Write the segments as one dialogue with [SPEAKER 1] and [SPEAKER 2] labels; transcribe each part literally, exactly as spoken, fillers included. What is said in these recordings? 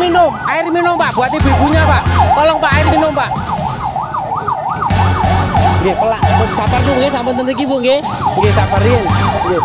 [SPEAKER 1] minum, air minum Pak, buat ibu-ibunya Pak. Tolong Pak, air minum Pak. Oke, pelak, sabar dulu nggih, sampun ten iki Bu nggih. Nggih, sabar riyen. Nggih.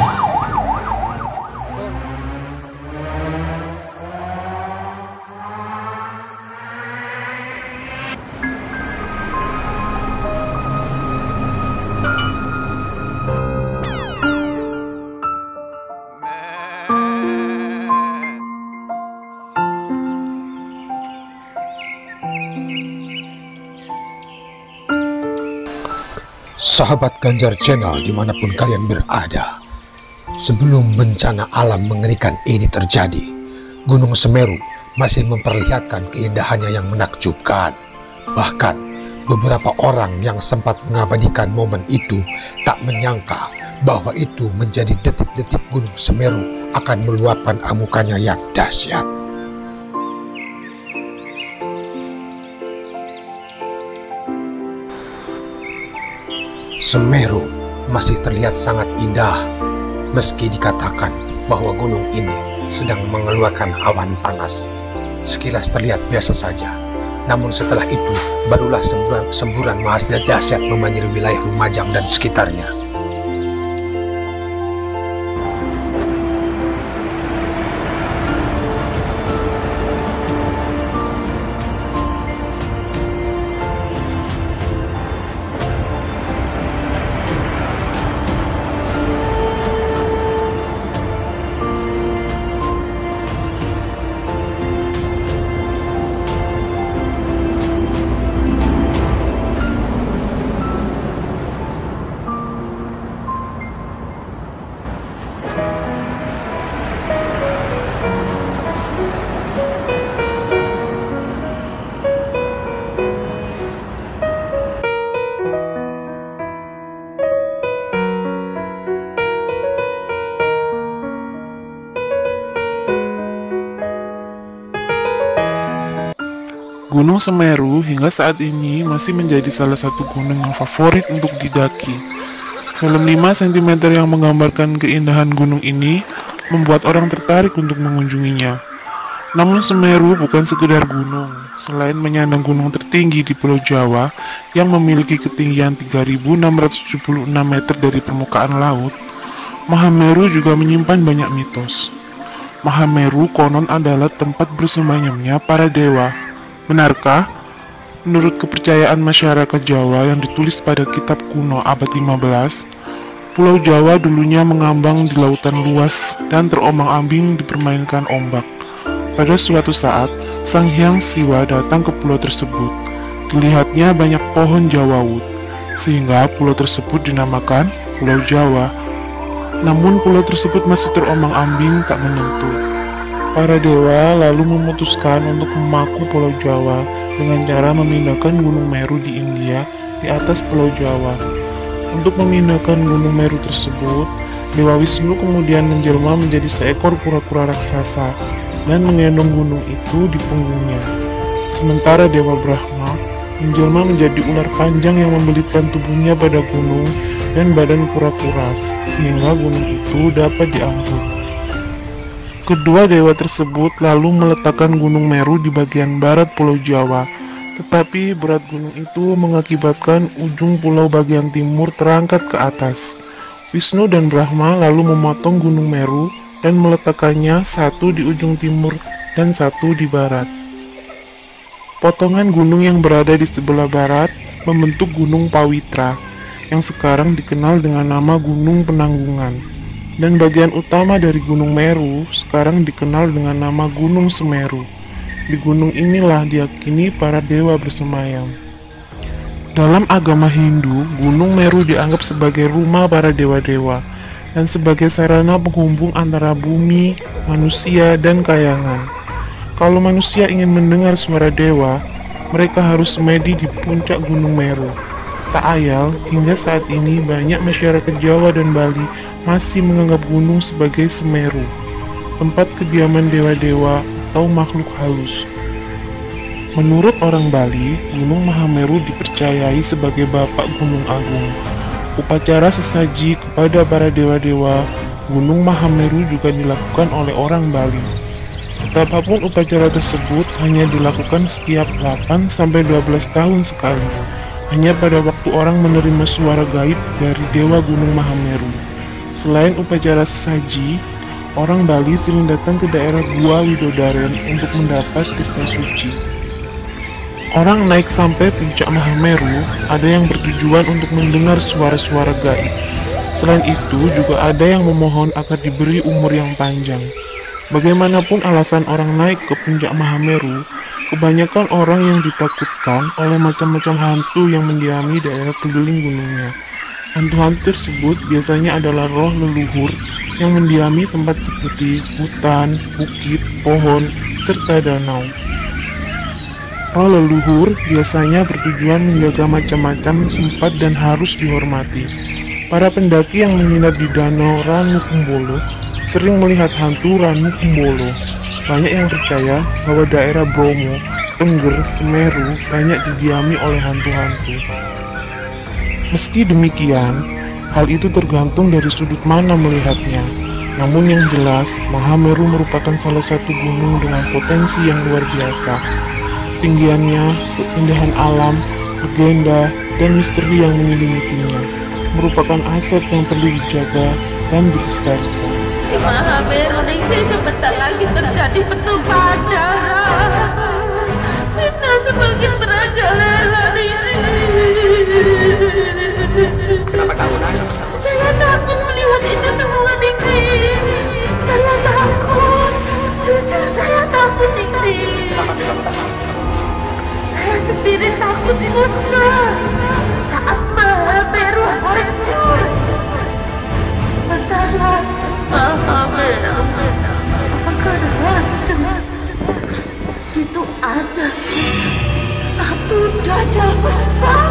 [SPEAKER 2] Sahabat Ganjar Channel dimanapun kalian berada, sebelum bencana alam mengerikan ini terjadi, Gunung Semeru masih memperlihatkan keindahannya yang menakjubkan. Bahkan beberapa orang yang sempat mengabadikan momen itu tak menyangka bahwa itu menjadi detik-detik Gunung Semeru akan meluapkan amukannya yang dahsyat. Semeru masih terlihat sangat indah, meski dikatakan bahwa gunung ini sedang mengeluarkan awan panas. Sekilas terlihat biasa saja, namun setelah itu barulah semburan, semburan mahas dan dahsyat membanjiri wilayah Lumajang dan sekitarnya.
[SPEAKER 3] Gunung Semeru hingga saat ini masih menjadi salah satu gunung yang favorit untuk didaki. Film lima sentimeter yang menggambarkan keindahan gunung ini membuat orang tertarik untuk mengunjunginya. Namun Semeru bukan sekedar gunung. Selain menyandang gunung tertinggi di Pulau Jawa yang memiliki ketinggian tiga ribu enam ratus tujuh puluh enam meter dari permukaan laut, Mahameru juga menyimpan banyak mitos. Mahameru konon adalah tempat bersemayamnya para dewa. Benarkah? Menurut kepercayaan masyarakat Jawa yang ditulis pada kitab kuno abad lima belas, Pulau Jawa dulunya mengambang di lautan luas dan terombang-ambing dipermainkan ombak. Pada suatu saat, Sang Hyang Siwa datang ke pulau tersebut. Dilihatnya banyak pohon jawawut, sehingga pulau tersebut dinamakan Pulau Jawa. Namun pulau tersebut masih terombang-ambing tak menentu. Para dewa lalu memutuskan untuk memaku Pulau Jawa dengan cara memindahkan Gunung Meru di India di atas Pulau Jawa. Untuk memindahkan Gunung Meru tersebut, Dewa Wisnu kemudian menjelma menjadi seekor kura-kura raksasa dan menggendong gunung itu di punggungnya. Sementara Dewa Brahma menjelma menjadi ular panjang yang membelitkan tubuhnya pada gunung dan badan kura-kura, sehingga gunung itu dapat diangkut. Kedua dewa tersebut lalu meletakkan Gunung Meru di bagian barat Pulau Jawa, tetapi berat gunung itu mengakibatkan ujung pulau bagian timur terangkat ke atas. Wisnu dan Brahma lalu memotong Gunung Meru dan meletakkannya satu di ujung timur dan satu di barat. Potongan gunung yang berada di sebelah barat membentuk Gunung Pawitra, yang sekarang dikenal dengan nama Gunung Penanggungan. Dan bagian utama dari Gunung Meru sekarang dikenal dengan nama Gunung Semeru. Di gunung inilah diyakini para dewa bersemayam. Dalam agama Hindu, Gunung Meru dianggap sebagai rumah para dewa-dewa dan sebagai sarana penghubung antara bumi, manusia, dan kayangan. Kalau manusia ingin mendengar suara dewa, mereka harus semedi di puncak Gunung Meru. Tak ayal, hingga saat ini banyak masyarakat Jawa dan Bali masih menganggap gunung sebagai Semeru, tempat kediaman dewa-dewa atau makhluk halus. Menurut orang Bali, Gunung Mahameru dipercayai sebagai Bapak Gunung Agung. Upacara sesaji kepada para dewa-dewa Gunung Mahameru juga dilakukan oleh orang Bali. Betapapun upacara tersebut hanya dilakukan setiap delapan sampai dua belas tahun sekali, hanya pada waktu orang menerima suara gaib dari Dewa Gunung Mahameru. Selain upacara sesaji, orang Bali sering datang ke daerah Gua Widodaren untuk mendapat tirta suci. Orang naik sampai puncak Mahameru, ada yang bertujuan untuk mendengar suara-suara gaib. Selain itu, juga ada yang memohon agar diberi umur yang panjang. Bagaimanapun alasan orang naik ke puncak Mahameru, kebanyakan orang yang ditakutkan oleh macam-macam hantu yang mendiami daerah keliling gunungnya. Hantu-hantu tersebut biasanya adalah roh leluhur yang mendiami tempat seperti hutan, bukit, pohon, serta danau. Roh leluhur biasanya bertujuan menjaga macam-macam tempat dan harus dihormati. Para pendaki yang menginap di danau Ranu Kumbolo sering melihat hantu Ranu Kumbolo. Banyak yang percaya bahwa daerah Bromo, Tengger, Semeru banyak didiami oleh hantu-hantu. Meski demikian, hal itu tergantung dari sudut mana melihatnya. Namun yang jelas, Mahameru merupakan salah satu gunung dengan potensi yang luar biasa. Ketinggiannya, keindahan alam, legenda, dan misteri yang menyelimikinya merupakan aset yang perlu dijaga dan dilestarikan.
[SPEAKER 4] Di Mahameru Ningsih sebentar lagi terjadi pertumpahan darah. Fitnah semakin merajalela Ningsih.
[SPEAKER 1] Kenapa kamu nangis?
[SPEAKER 4] Saya takut melihat itu semua Ningsih. Saya takut. Jujur saya takut Ningsih. Saya sendiri takut musnah saat Mahameru hancur. Sebentar lagi Mahameru akan hancur. Situ ada satu dajjal besar.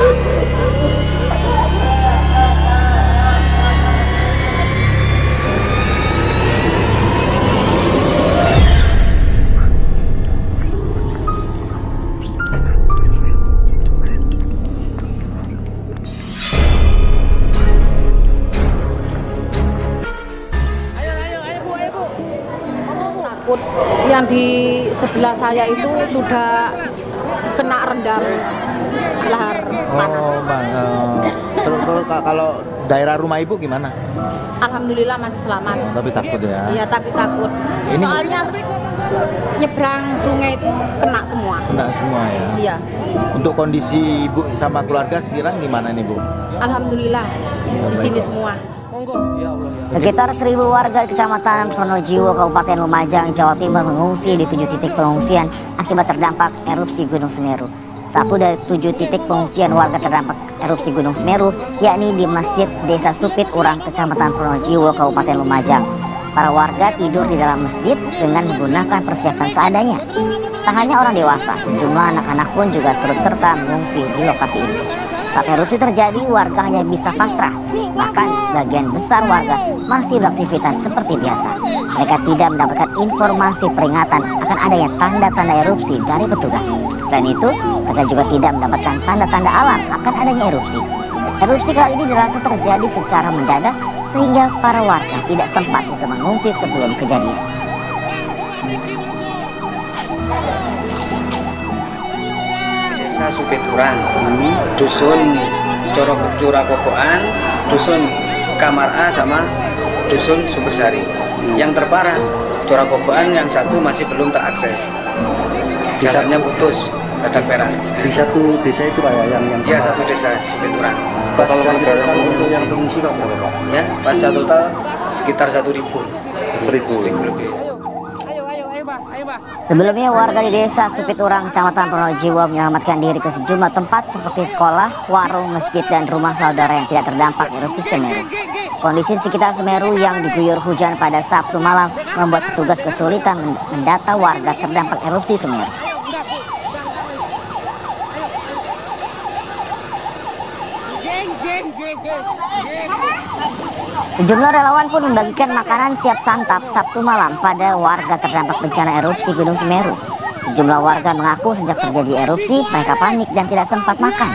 [SPEAKER 5] Yang di sebelah saya itu sudah kena rendam lahar panas.
[SPEAKER 6] Oh, bang. Uh, terus, terus kalau daerah rumah ibu gimana?
[SPEAKER 5] Alhamdulillah masih selamat.
[SPEAKER 6] Oh, tapi takut ya?
[SPEAKER 5] Iya, tapi takut. Ini... Soalnya nyebrang sungai itu kena semua.
[SPEAKER 6] Kena semua ya?
[SPEAKER 5] Iya.
[SPEAKER 6] Untuk kondisi ibu sama keluarga sekarang gimana nih bu?
[SPEAKER 5] Alhamdulillah di sini semua.
[SPEAKER 7] Sekitar seribu warga Kecamatan Pronojiwo, Kabupaten Lumajang, Jawa Timur mengungsi di tujuh titik pengungsian akibat terdampak erupsi Gunung Semeru. Satu dari tujuh titik pengungsian warga terdampak erupsi Gunung Semeru, yakni di Masjid Desa Supit Urang, Kecamatan Pronojiwo, Kabupaten Lumajang. Para warga tidur di dalam masjid dengan menggunakan persiapan seadanya. Tak hanya orang dewasa, sejumlah anak-anak pun juga turut serta mengungsi di lokasi ini. Saat erupsi terjadi, warga hanya bisa pasrah. Bahkan sebagian besar warga masih beraktivitas seperti biasa. Mereka tidak mendapatkan informasi peringatan akan adanya tanda-tanda erupsi dari petugas. Selain itu, mereka juga tidak mendapatkan tanda-tanda alam akan adanya erupsi. Erupsi kali ini dirasa terjadi secara mendadak sehingga para warga tidak sempat untuk mengungsi sebelum kejadian.
[SPEAKER 8] Desa Supit Urang, dusun Curakokoan, dusun Kamar A sama dusun Sumbersari. Yang terparah Curakokoan, yang satu masih belum terakses. Jalannya putus, ada perak.
[SPEAKER 6] Di satu desa itu pak ya yang yang
[SPEAKER 8] ya satu desa Supit Urang.
[SPEAKER 6] Pas untuk yang pengungsi pak berapa pak?
[SPEAKER 8] Ya, pasca total sekitar satu ribu.
[SPEAKER 6] Seribu.
[SPEAKER 8] Seribu lebih.
[SPEAKER 7] Sebelumnya warga di desa Supit Urang, Kecamatan Pronojiwo menyelamatkan diri ke sejumlah tempat seperti sekolah, warung, masjid, dan rumah saudara yang tidak terdampak erupsi Semeru. Kondisi sekitar Semeru yang diguyur hujan pada Sabtu malam membuat petugas kesulitan mendata warga terdampak erupsi Semeru. Sejumlah relawan pun membagikan makanan siap santap Sabtu malam pada warga terdampak bencana erupsi Gunung Semeru. Sejumlah warga mengaku sejak terjadi erupsi mereka panik dan tidak sempat makan.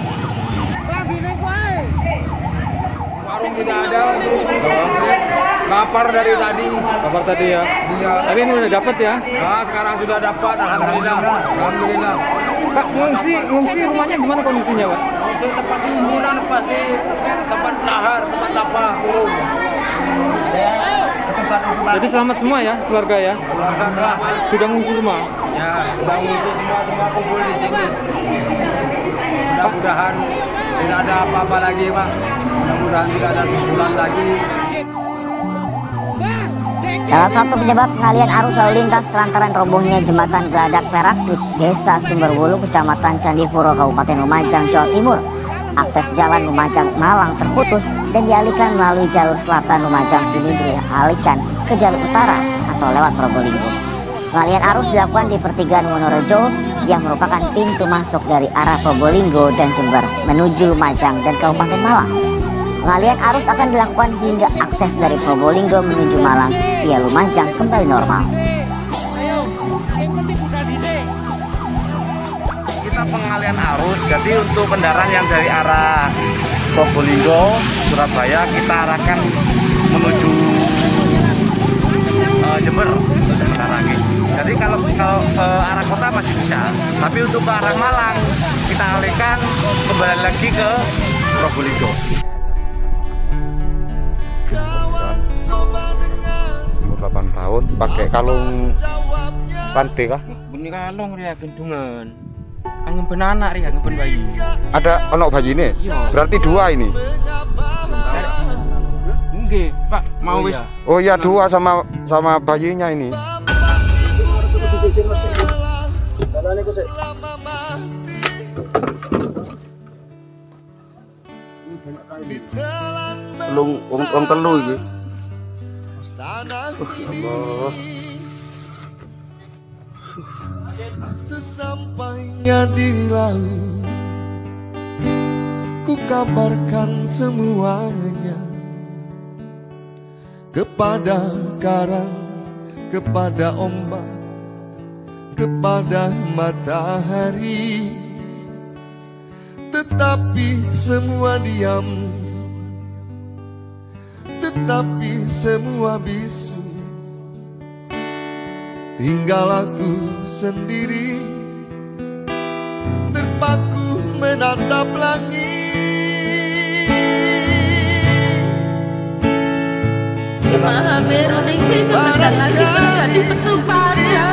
[SPEAKER 1] Warung tidak ada,
[SPEAKER 9] Lapar dari tadi.
[SPEAKER 10] Lapar tadi ya?
[SPEAKER 9] Iya.
[SPEAKER 10] Tapi ini udah dapat ya?
[SPEAKER 9] Nah, sekarang sudah dapat, alhamdulillah. Alhamdulillah.
[SPEAKER 10] Pak, ngungsi, ngungsi rumahnya gimana kondisinya, Pak?
[SPEAKER 9] Ngungsi tempat timbunan, tempat di tempat lahar, tempat lapar, turun.
[SPEAKER 10] Jadi selamat semua ya, keluarga ya? Sudah ngungsi semua?
[SPEAKER 9] Ya, sudah ngungsi semua, semua kumpul di sini. Mudah-mudahan tidak ada apa-apa lagi, Pak. Mudah-mudahan tidak ada susulan lagi.
[SPEAKER 7] Salah satu penyebab pengalian arus lalu lintas lantaran robohnya jembatan Geladak Perak di Desa Sumberwulu, Kecamatan Candipuro, Kabupaten Lumajang, Jawa Timur. Akses jalan Lumajang Malang terputus dan dialihkan melalui jalur selatan Lumajang kini dialihkan ke jalur utara atau lewat Probolinggo. Pengalian arus dilakukan di pertigaan Wonorejo yang merupakan pintu masuk dari arah Probolinggo dan Jember menuju Lumajang dan Kabupaten Malang. Pengalian arus akan dilakukan hingga akses dari Probolinggo menuju Malang via Lumajang kembali normal.
[SPEAKER 11] Kita pengalian arus, jadi untuk kendaraan yang dari arah Probolinggo, Surabaya kita arahkan menuju uh, Jember untuk sementara lagi. Jadi kalau kalau ke arah kota masih bisa, tapi untuk ke arah Malang kita alihkan kembali lagi ke Probolinggo.
[SPEAKER 12] Umur delapan tahun, pakai kalung rantai kah?
[SPEAKER 1] Bunyi kalung ya gendungan. Kan ngemben anak ya, ngemben bayi.
[SPEAKER 12] Ada anak bayi ini?
[SPEAKER 1] Iya.
[SPEAKER 12] Berarti dua ini?
[SPEAKER 1] Nggih, Pak, mau wis.
[SPEAKER 12] Oh iya, dua sama sama bayinya ini.
[SPEAKER 11] Telung wong telu iki. Allah.
[SPEAKER 13] Sesampainya di laut, ku kabarkan semuanya kepada karang, kepada ombak, kepada matahari. Tetapi semua diam, tetapi semua bisu. Tinggal aku sendiri, terpaku menatap langit.
[SPEAKER 4] Maha Beruningsi sebentar lagi menjadi penumpangnya.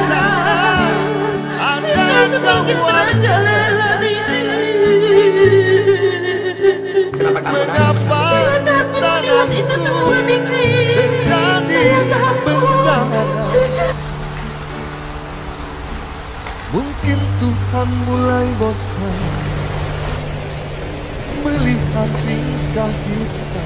[SPEAKER 4] Kita semakin berjalan di sini.
[SPEAKER 13] Mengapa
[SPEAKER 4] saya takut melihat itu semua Ningsi.
[SPEAKER 13] terjadi bencana? Mungkin Tuhan mulai bosan melihat tingkah kita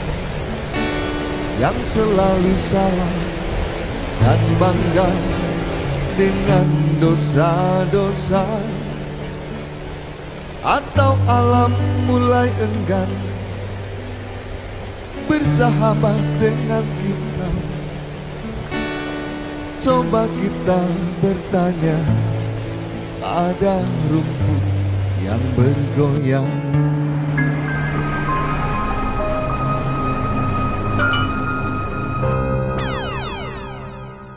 [SPEAKER 13] yang selalu salah dan bangga dengan dosa-dosa. Atau alam mulai enggan bersahabat dengan kita. Coba kita bertanya pada rumput yang bergoyang.